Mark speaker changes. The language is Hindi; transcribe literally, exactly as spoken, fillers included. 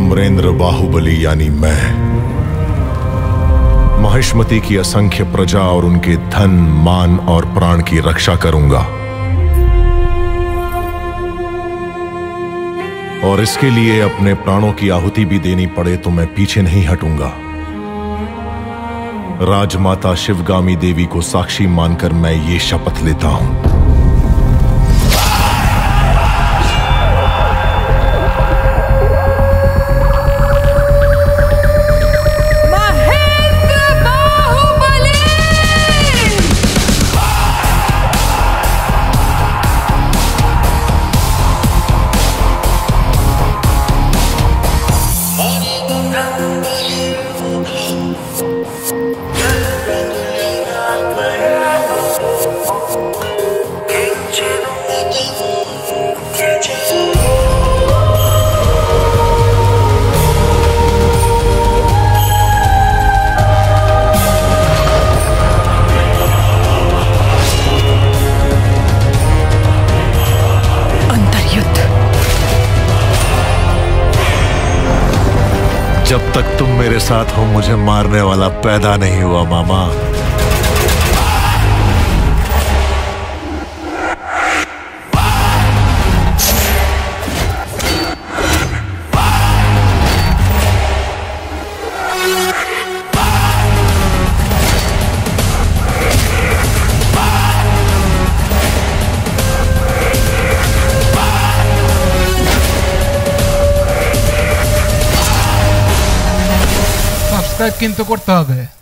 Speaker 1: अमरेंद्र बाहुबली यानी मैं महिष्मति की असंख्य प्रजा और उनके धन, मान और प्राण की रक्षा करूंगा। और इसके लिए अपने प्राणों की आहुति भी देनी पड़े तो मैं पीछे नहीं हटूंगा। राजमाता शिवगामी देवी को साक्षी मानकर मैं ये शपथ लेता हूं। जब तक तुम मेरे साथ हो मुझे मारने वाला पैदा नहीं हुआ मामा।
Speaker 2: সাবস্ক্রাইব কিন্তু করতে হবে।